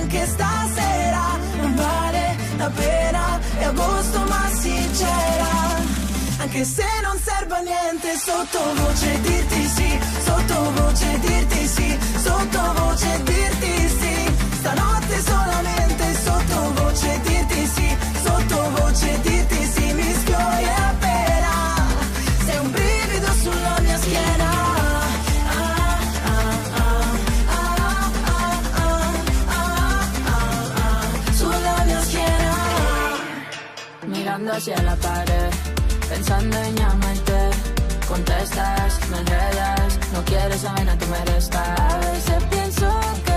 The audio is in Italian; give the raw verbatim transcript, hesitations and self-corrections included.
che stasera non vale la pena, è agosto ma sincera. Anche se non serve a niente, sottovoce dirti sì, sottovoce dirti sì, sottovoce dirti sì. Stanotte solamente sottovoce dirti sì, sottovoce dirti sì. Mischio e appena, sei un brivido sulla mia schiena. Ah, ah, ah, ah, ah, ah, ah, ah, sulla mia schiena. Mirando hacia la pared, pensando en llamarte, contestas, me enredas, no quieres saber, no tú me restas. A veces pienso que